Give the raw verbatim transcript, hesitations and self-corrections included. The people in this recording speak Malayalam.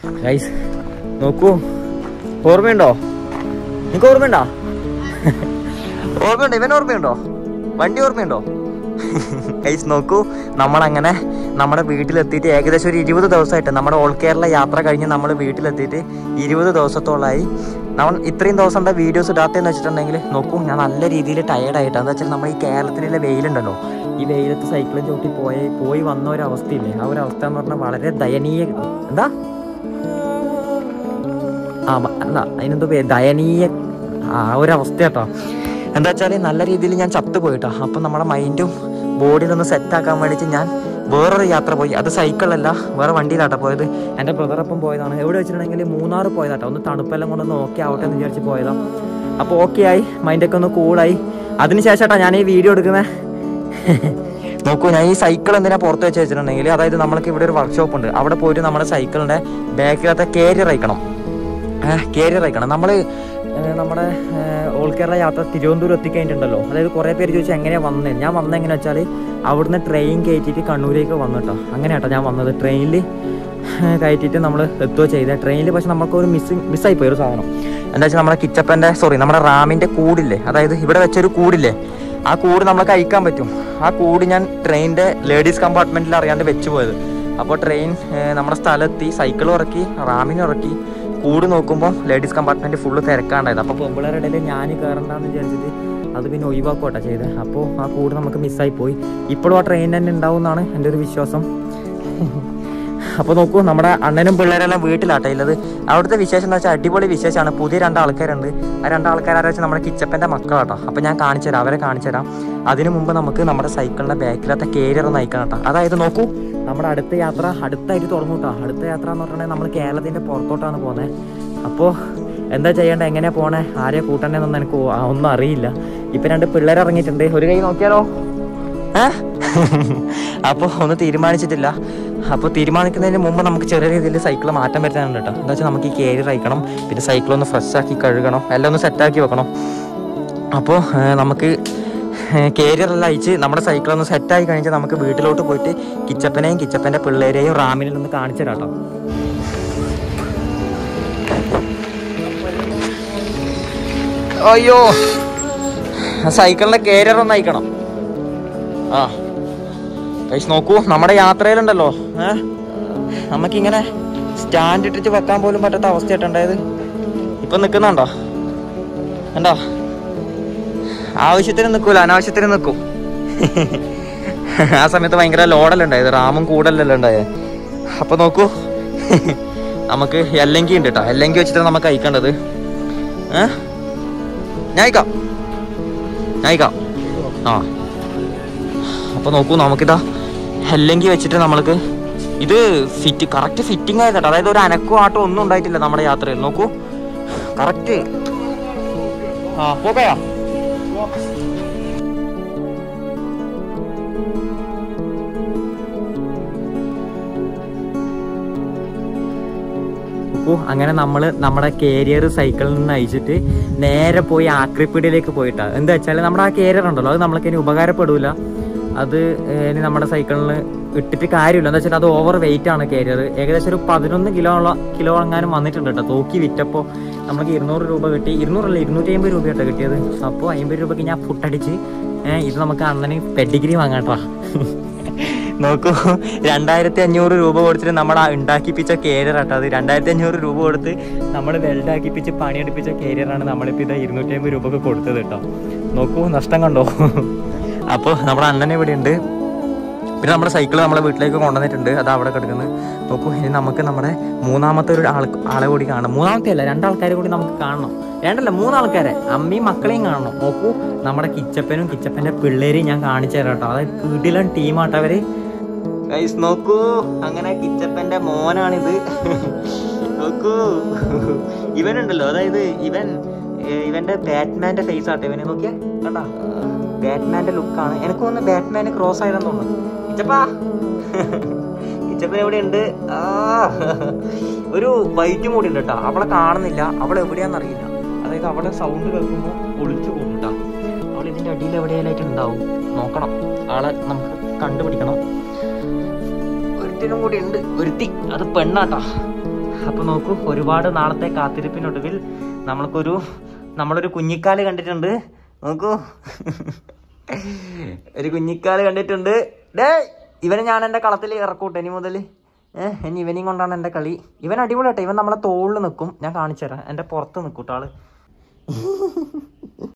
ഗൈസ് നോക്കൂ, ഓർമ്മയുണ്ടോ? നിങ്ങൾക്ക് ഓർമ്മയുണ്ടോ? ഓർമ്മയുണ്ടോ? ഇവൻ ഓർമ്മയുണ്ടോ? വണ്ടി ഓർമ്മയുണ്ടോ? ഗൈസ് നോക്കൂ, നമ്മളങ്ങനെ നമ്മുടെ വീട്ടിലെത്തിയിട്ട് ഏകദേശം ഒരു ഇരുപത് ദിവസമായിട്ട് നമ്മുടെ ഓൾ കേരള യാത്ര കഴിഞ്ഞ് നമ്മൾ വീട്ടിലെത്തിയിട്ട് ഇരുപത് ദിവസത്തോളമായി. നമ്മൾ ഇത്രയും ദിവസത്തെ വീഡിയോസ് ഇടാത്തതെന്ന് വെച്ചിട്ടുണ്ടെങ്കിൽ നോക്കൂ, ഞാൻ നല്ല രീതിയിൽ ടയേർഡായിട്ടാണ്. എന്താ വെച്ചാൽ നമ്മൾ ഈ കേരളത്തിലെ വെയിലുണ്ടല്ലോ, ഈ വെയിലത്ത് സൈക്കിളും ചവിട്ടി പോയി പോയി വന്ന ഒരു അവസ്ഥയില്ലേ, ആ ഒരു അവസ്ഥ എന്ന് പറഞ്ഞാൽ വളരെ ദയനീയ. എന്താ ആ എന്താ അതിനെന്തോ പേര്, ദയനീയ ആ ഒരു അവസ്ഥ കേട്ടോ. എന്താ വെച്ചാൽ നല്ല രീതിയിൽ ഞാൻ ചത്തു പോയിട്ടോ. അപ്പം നമ്മുടെ മൈൻഡും ബോഡിയിലൊന്ന് സെറ്റാക്കാൻ വേണ്ടിയിട്ട് ഞാൻ വേറൊരു യാത്ര പോയി. അത് സൈക്കിളല്ല, വേറെ വണ്ടിയിലാട്ടോ പോയത്. എൻ്റെ ബ്രദറൊപ്പം പോയതാണ്. എവിടെ വെച്ചിട്ടുണ്ടെങ്കിൽ മൂന്നാർ പോയതാട്ടോ. ഒന്ന് തണുപ്പെല്ലാം കൊണ്ടൊന്ന് ഓക്കെ ആവട്ടെ എന്ന് വിചാരിച്ച് പോയതാണ്. അപ്പോൾ ഓക്കെ ആയി, മൈൻഡൊക്കെ ഒന്ന് കൂളായി. അതിനുശേഷമാട്ടോ ഞാൻ ഈ വീഡിയോ എടുക്കുന്നത്. നോക്കൂ, ഞാൻ ഈ സൈക്കിൾ എന്തിനാ പുറത്ത് വെച്ച് വെച്ചിട്ടുണ്ടെങ്കിൽ, അതായത് നമ്മൾക്ക് ഇവിടെ ഒരു വർക്ക്ഷോപ്പ് ഉണ്ട്. അവിടെ പോയിട്ട് നമ്മുടെ സൈക്കിളിൻ്റെ ബാക്കിലത്തെ കാരിയർ അയക്കണം. കാരിയർ അയക്കണം നമ്മൾ നമ്മുടെ ഓൾ കേരള യാത്ര തിരുവനന്തപുരം എത്തിക്കഴിഞ്ഞിട്ടുണ്ടല്ലോ. അതായത് കുറേ പേര് ചോദിച്ചാൽ എങ്ങനെയാണ് വന്നത്. ഞാൻ വന്നത് എങ്ങനെയാ വെച്ചാൽ അവിടുന്ന് ട്രെയിൻ കയറ്റിയിട്ട് കണ്ണൂരേക്ക് വന്നിട്ടോ. അങ്ങനെ കേട്ടോ ഞാൻ വന്നത്. ട്രെയിനിൽ കയറ്റിയിട്ട് നമ്മൾ എത്തുകയോ ചെയ്തത്. ട്രെയിനിൽ പക്ഷെ നമുക്കൊരു മിസ്സിങ് മിസ്സായിപ്പോയി ഒരു സാധനം. എന്താ വെച്ചാൽ നമ്മുടെ കിച്ചപ്പൻ്റെ സോറി നമ്മുടെ റാമിൻ്റെ കൂടില്ലേ, അതായത് ഇവിടെ വെച്ചൊരു കൂടില്ലേ, ആ കൂട് നമുക്ക് അയക്കാൻ പറ്റും. ആ കൂട് ഞാൻ ട്രെയിനിൻ്റെ ലേഡീസ് കമ്പാർട്ട്മെൻറ്റിൽ അറിയാണ്ട് വെച്ച് പോയത്. അപ്പോൾ ട്രെയിൻ നമ്മുടെ സ്ഥലത്തെത്തി, സൈക്കിൾ ഇറക്കി, റാമിന് ഇറക്കി, കൂട് നോക്കുമ്പോൾ ലേഡീസ് കമ്പാർട്ട്മെൻറ്റ് ഫുള്ള് തിരക്കാണ്ടായത്. അപ്പോൾ പെമ്പിളരുടെ ഇടയിൽ ഞാൻ കയറണ്ടെന്ന് വിചാരിച്ചിട്ട് അത് പിന്നെ ഒഴിവാക്കോട്ടെ ചെയ്തത്. അപ്പോൾ ആ കൂട് നമുക്ക് മിസ്സായി പോയി. ഇപ്പോഴും ആ ട്രെയിൻ തന്നെ ഉണ്ടാവും എന്നാണ് എൻ്റെ ഒരു വിശ്വാസം. അപ്പോൾ നോക്കൂ, നമ്മുടെ അണ്ണനും പിള്ളേരെല്ലാം വീട്ടിലാട്ടെ ഉള്ളത്. അവിടുത്തെ വിശേഷം എന്താ വെച്ചാൽ അടിപൊളി വിശേഷമാണ്. പുതിയ രണ്ടാൾക്കാരുണ്ട്. ആ രണ്ടാൾക്കാരെ വെച്ചാൽ നമ്മുടെ കിച്ചപ്പൻ്റെ മക്കളാട്ടോ. അപ്പോൾ ഞാൻ കാണിച്ചു തരാം, അവരെ കാണിച്ചു തരാം. അതിനു മുമ്പ് നമുക്ക് നമ്മുടെ സൈക്കിളിൻ്റെ ബാക്കിലത്തെ കേരിയർ ഒന്ന് അയക്കണം കേട്ടോ. അതായത് നോക്കൂ, നമ്മുടെ അടുത്ത യാത്ര അടുത്തായിട്ട് തുടങ്ങും കേട്ടോ. അടുത്ത യാത്ര എന്ന് പറഞ്ഞിട്ടുണ്ടെങ്കിൽ നമ്മൾ കേരളത്തിൻ്റെ പുറത്തോട്ടാണ് പോകുന്നത്. അപ്പോൾ എന്താ ചെയ്യേണ്ടത്, എങ്ങനെയാണ് പോണേ, ആരെയാ കൂട്ടേണ്ടതെന്നൊന്നും എനിക്ക് ഒന്നും അറിയില്ല. ഇപ്പം രണ്ട് പിള്ളേർ ഇറങ്ങിയിട്ടുണ്ട്. ഒരു കൈ നോക്കിയാലോ? ഏ അപ്പോൾ ഒന്നും തീരുമാനിച്ചിട്ടില്ല. അപ്പോൾ തീരുമാനിക്കുന്നതിന് മുമ്പ് നമുക്ക് ചെറിയ രീതിയിൽ സൈക്കിൾ മാറ്റം വരുത്താനുണ്ട് കേട്ടോ. എന്താ വെച്ചാൽ നമുക്ക് ഈ കേരിയർ അയക്കണം, പിന്നെ സൈക്കിളൊന്ന് ഫ്രഷ് ആക്കി കഴുകണം, എല്ലാം ഒന്ന് സെറ്റാക്കി വെക്കണം. അപ്പോൾ നമുക്ക് കേരിയറെല്ലാം അയച്ച് നമ്മുടെ സൈക്കിളൊന്ന് സെറ്റായി കഴിഞ്ഞാൽ നമുക്ക് വീട്ടിലോട്ട് പോയിട്ട് കിച്ചപ്പനെയും കിച്ചപ്പൻ്റെ പിള്ളേരെയും റാമിനെയും ഒന്ന് കാണിച്ചു തരാം കേട്ടോ. അയ്യോ, സൈക്കിളിൻ്റെ കേരിയർ ഒന്ന് അയക്കണം. ആ പൈസ നോക്കൂ, നമ്മുടെ യാത്രയിലുണ്ടല്ലോ ഏഹ് നമുക്കിങ്ങനെ സ്റ്റാൻഡ് ഇട്ടിട്ട് വെക്കാൻ പോലും പറ്റാത്ത അവസ്ഥയായിട്ടുണ്ടായത്. ഇപ്പം നിൽക്കുന്നുണ്ടോ? എന്താ ആവശ്യത്തിന് നിൽക്കൂല, അനാവശ്യത്തിന് നിൽക്കും. ആ സമയത്ത് ഭയങ്കര ലോഡല്ല ഉണ്ടായത്, റാമും കൂടല്ലല്ലോ ഉണ്ടായത്. അപ്പം നോക്കൂ, നമുക്ക് എല്ലെങ്കി ഉണ്ട് കേട്ടോ. എല്ലെങ്കി വെച്ചിട്ടാണ് നമുക്ക് അയക്കേണ്ടത്. ഏഹ് ഞാൻ അയക്കാം ഞാൻ അയക്കാം ആ അപ്പോൾ നോക്കൂ, നമുക്കിതാ എല്ലെങ്കി വെച്ചിട്ട് നമ്മൾക്ക് ഇത് ഫിറ്റ് കറക്റ്റ് ഫിറ്റിംഗ് ആയത് കേട്ടോ. അതായത് ഒരു അനക്കോ ആട്ടോ ഒന്നും ഉണ്ടായിട്ടില്ല നമ്മുടെ യാത്രയിൽ. നോക്കൂ കറക്റ്റ്. ആ പോകയാ അങ്ങനെ നമ്മൾ നമ്മുടെ കേരിയർ സൈക്കിളിൽ നിന്ന് അയച്ചിട്ട് നേരെ പോയി ആക്രിപ്പീടിയിലേക്ക് പോയിട്ടാണ്. എന്താ വെച്ചാൽ നമ്മുടെ ആ കേരിയർ ഉണ്ടല്ലോ, അത് നമ്മൾക്ക് ഇനി ഉപകാരപ്പെടില്ല. അത് ഇനി നമ്മുടെ സൈക്കിളിൽ ഇട്ടിട്ട് കാര്യമില്ല. എന്താ വെച്ചാൽ അത് ഓവർ വെയിറ്റ് ആണ് കേരിയർ. ഏകദേശം ഒരു പതിനൊന്ന് കിലോ ഉള്ള കിലോ എങ്ങാനും വന്നിട്ടുണ്ട് കേട്ടോ. തൂക്കി വിറ്റപ്പോൾ നമുക്ക് ഇരുന്നൂറ് രൂപ കിട്ടി. ഇരുന്നൂറല്ല ഇരുന്നൂറ്റി അമ്പത് രൂപ കേട്ടോ കിട്ടിയത്. അപ്പോൾ അമ്പത് രൂപയ്ക്ക് ഞാൻ ഫുട്ടടിച്ച് ഇത് നമുക്ക് അണ്ണന് പെഡിഗ്രി വാങ്ങാട്ടോ. നോക്കൂ, രണ്ടായിരത്തി അഞ്ഞൂറ് രൂപ കൊടുത്തിട്ട് നമ്മൾ ഉണ്ടാക്കിപ്പിച്ച കേരിയർ ആട്ടോ. അത് രണ്ടായിരത്തി അഞ്ഞൂറ് രൂപ കൊടുത്ത് നമ്മൾ വെൽഡാക്കിപ്പിച്ച് പണിയെടുപ്പിച്ച കേരിയറാണ് നമ്മളിപ്പോൾ ഇത് ഇരുന്നൂറ്റി അമ്പത് രൂപക്ക് കൊടുത്തത് കേട്ടോ. നോക്കൂ നഷ്ടം കണ്ടോ. അപ്പോൾ നമ്മുടെ അണ്ണൻ ഇവിടെ ഉണ്ട്. പിന്നെ നമ്മുടെ സൈക്കിൾ നമ്മളെ വീട്ടിലേക്ക് കൊണ്ടുവന്നിട്ടുണ്ട്, അത് അവിടെ കിടക്കുന്നത്. നോക്കൂ, ഇനി നമുക്ക് നമ്മുടെ മൂന്നാമത്തെ ഒരു ആൾ ആളെ കൂടി കാണണം. മൂന്നാമത്തെ അല്ല, രണ്ടാൾക്കാരെ കൂടി നമുക്ക് കാണണം. രണ്ടല്ല മൂന്നാൾക്കാരെ, അമ്മയും മക്കളെയും കാണണം. നോക്കൂ, നമ്മുടെ കിച്ചപ്പനും കിച്ചപ്പൻ്റെ പിള്ളേരെയും ഞാൻ കാണിച്ചു തരാം കേട്ടോ. അതായത് കിടിലൻ ടീമാട്ടോ അവര്. ഗൈസ് നോക്കൂ, അങ്ങനെ കിച്ചപ്പൻ്റെ മോനാണിത്. നോക്കൂ, ഇവനുണ്ടല്ലോ, അതായത് ഇവൻ ഇവന്റെ ബാറ്റ്മാന്റെ ഫേസ് ആട്ടെ ഇവനെ. നോക്കിയാ കണ്ടാ, ബാറ്റ്മാന്റെ ലുക്കാണ്. എനിക്ക് തോന്നുന്നു ബാറ്റ്മാന് ക്രോസ് ആയതെന്ന് തോന്നുന്നു. കിച്ചപ്പാ കിച്ചപ്പൻ എവിടെ ഉണ്ട്? ആ ഒരു വൈറ്റ് മൂടി ഉണ്ട് കേട്ടോ. അവളെ കാണുന്നില്ല, അവൾ എവിടെയാണെന്നറിയില്ല. അതായത് അവളെ സൗണ്ട് കേൾക്കുമ്പോൾ ഒളിച്ചു പോകും കേട്ടോ. അവൾ ഇതിന്റെ അടിയിൽ എവിടെയായിട്ട് ഉണ്ടാവും. നോക്കണം, ആളെ നമുക്ക് കണ്ടുപിടിക്കണം. ഒരുത്തിനും കൂടി ഉണ്ട്, ഒരുത്തി, അത് പെണ്ണാട്ടാ. അപ്പൊ നോക്കൂ, ഒരുപാട് നാളത്തെ കാത്തിരിപ്പിനൊടുവിൽ നമ്മൾക്കൊരു നമ്മളൊരു കുഞ്ഞിക്കാല് കണ്ടിട്ടുണ്ട്. നോക്കൂ, ഒരു കുഞ്ഞിക്കാല് കണ്ടിട്ടുണ്ട്. ഡേ, ഇവനെ ഞാൻ എൻ്റെ കളത്തിൽ ഇറക്കൂട്ടെ ഇനി മുതൽ. ഏഹ് ഇനി ഇവനെയും കൊണ്ടാണ് എൻ്റെ കളി. ഇവൻ അടിപൊളിയാട്ടെ. ഇവൻ നമ്മളെ തോളിൽ നിൽക്കും. ഞാൻ കാണിച്ചു തരാം. എൻ്റെ പുറത്ത് നിൽക്കൂട്ടോ ആള്.